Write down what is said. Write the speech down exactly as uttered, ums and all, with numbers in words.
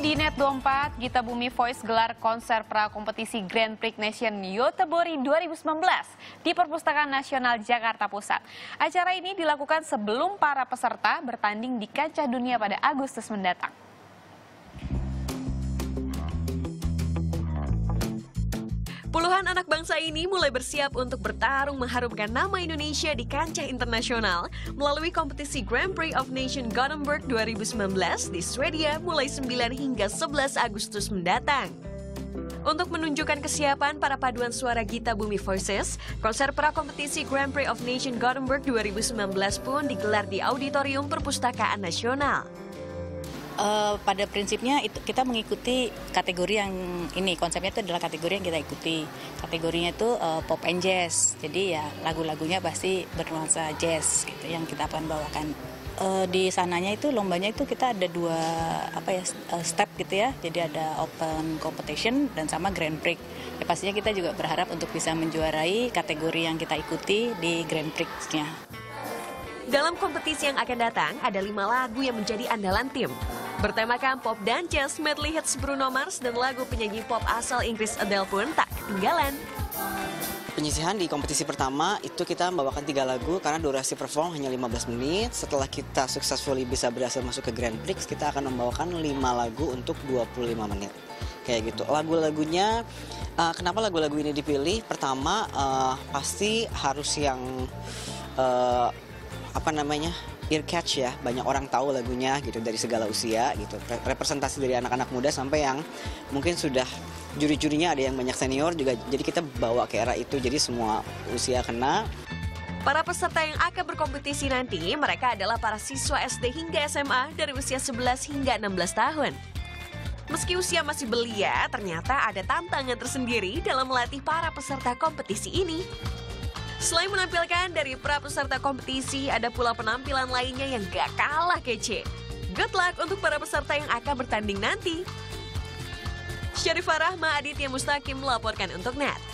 di Net dua puluh empat, Gita Bumi Voice gelar konser pra-kompetisi Grand Prix Nation Youtebori dua ribu sembilan belas di Perpustakaan Nasional Jakarta Pusat. Acara ini dilakukan sebelum para peserta bertanding di kancah dunia pada Agustus mendatang. Puluhan anak bangsa ini mulai bersiap untuk bertarung mengharumkan nama Indonesia di kancah internasional melalui kompetisi Grand Prix of Nation Gothenburg dua ribu sembilan belas di Swedia mulai sembilan hingga sebelas Agustus mendatang. Untuk menunjukkan kesiapan para paduan suara Gita Bumi Voices, konser pra-kompetisi Grand Prix of Nation Gothenburg dua ribu sembilan belas pun digelar di Auditorium Perpustakaan Nasional. Uh, pada prinsipnya itu kita mengikuti kategori yang ini, konsepnya itu adalah kategori yang kita ikuti. Kategorinya itu uh, pop and jazz. Jadi ya lagu-lagunya pasti bernuansa jazz gitu yang kita akan bawakan. Uh, di sananya itu lombanya itu kita ada dua apa ya step gitu ya. Jadi ada open competition dan sama Grand Prix. Ya, pastinya kita juga berharap untuk bisa menjuarai kategori yang kita ikuti di Grand Prix-nya. Dalam kompetisi yang akan datang, ada lima lagu yang menjadi andalan tim. Bertemakan pop dan jazz, medley hits Bruno Mars dan lagu penyanyi pop asal Inggris Adele pun tak ketinggalan. Penyisihan di kompetisi pertama itu kita membawakan tiga lagu karena durasi perform hanya lima belas menit. Setelah kita successfully bisa berhasil masuk ke Grand Prix, kita akan membawakan lima lagu untuk dua puluh lima menit. Kayak gitu. Lagu-lagunya, uh, kenapa lagu-lagu ini dipilih? Pertama, uh, pasti harus yang uh, apa namanya ear catch ya, banyak orang tahu lagunya gitu dari segala usia gitu, representasi dari anak-anak muda sampai yang mungkin sudah juri-jurinya ada yang banyak senior juga, jadi kita bawa ke era itu jadi semua usia kena. Para peserta yang akan berkompetisi nanti mereka adalah para siswa S D hingga S M A dari usia sebelas hingga enam belas tahun. Meski usia masih belia, ternyata ada tantangan tersendiri dalam melatih para peserta kompetisi ini. Selain menampilkan dari pra peserta kompetisi, ada pula penampilan lainnya yang gak kalah kece. Good luck untuk para peserta yang akan bertanding nanti. Syarifah Rahma, Aditya Mustaqim melaporkan untuk Net.